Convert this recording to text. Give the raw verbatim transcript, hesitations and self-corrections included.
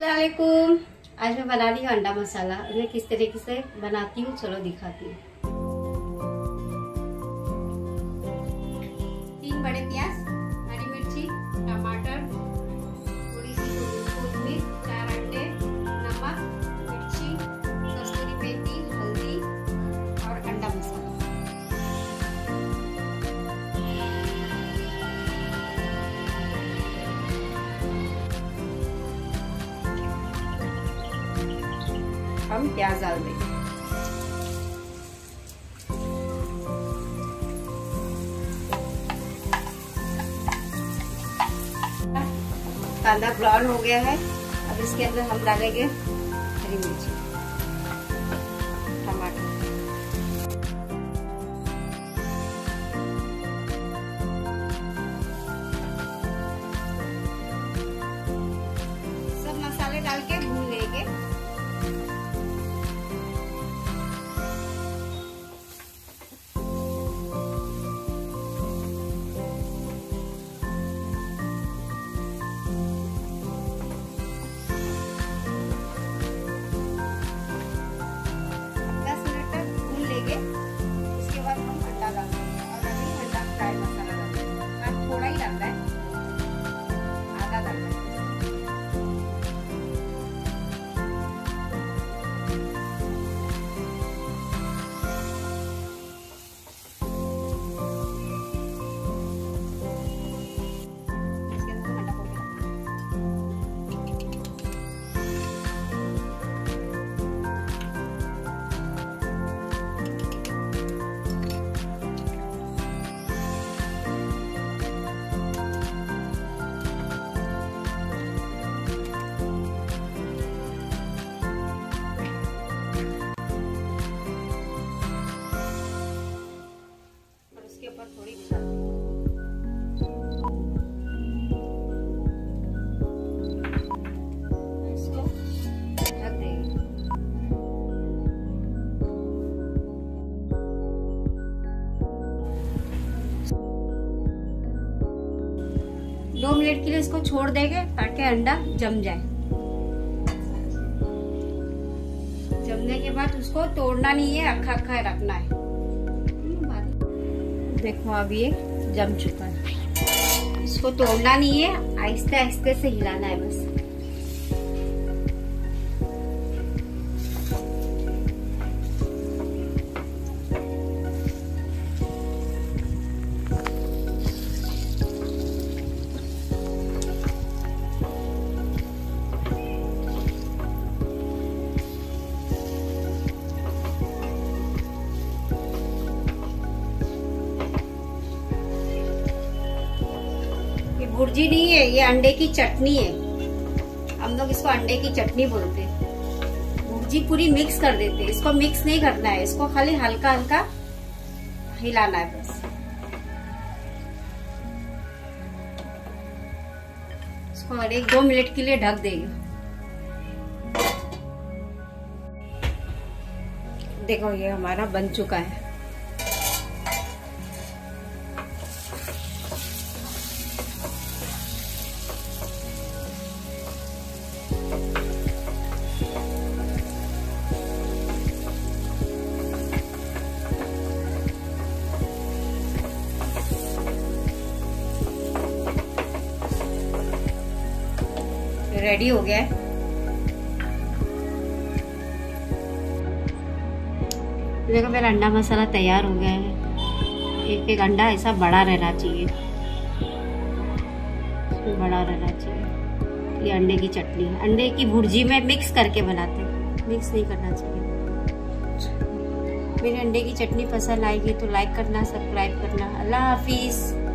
अस्सलामुअलैकुम। आज मैं बना रही हूँ अंडा मसाला। मैं किस तरीके से बनाती हूँ चलो दिखाती हूँ। तीन बड़े प्याज, हरी मिर्ची, टमाटर, थोड़ी सी कोथिमीर, चार अंडे, नमक, मिर्ची, कस्तूरी मेथी, हल्दी और अंडा मसाला। हम प्याज डाल देंगे। कांदा ब्राउन हो गया है। अब इसके अंदर हम डालेंगे हरी मिर्ची, टमाटर, सब मसाले डाल के भून लेंगे। उसके बाद हम अंडा डालेंगे और अभी अंडा फ्राई मसाला डालेंगे। और थोड़ा ही डालना है, आधा डालना है। इसके अंदर अंडा को के ऊपर थोड़ी बिछा इसको ढक देंगे। दो मिनट के लिए इसको छोड़ देंगे ताकि अंडा जम जाए। जमने के बाद उसको तोड़ना नहीं है, अक्खा अक्खा रखना है। देखो अब ये जम चुका है। इसको तोड़ना नहीं है, आहिस्ते आहिस्ते से हिलाना है बस। भुर्जी नहीं है, ये अंडे की चटनी है। हम लोग इसको अंडे की चटनी बोलते हैं। भुर्जी पूरी मिक्स कर देते हैं। इसको मिक्स नहीं करना है, इसको खाली हल्का हल्का हिलाना है बस। इसको और एक दो मिनट के लिए ढक देंगे। देखो ये हमारा बन चुका है। रेडी हो गया है। देखो मेरा अंडा मसाला तैयार हो गया है। एक एक अंडा ऐसा बड़ा रहना चाहिए, बड़ा रहना चाहिए। ये अंडे की चटनी है। अंडे की भुर्जी में मिक्स करके बनाते हैं, मिक्स नहीं करना चाहिए। मेरे अंडे की चटनी पसंद आएगी तो लाइक करना, सब्सक्राइब करना। अल्लाह हाफिज।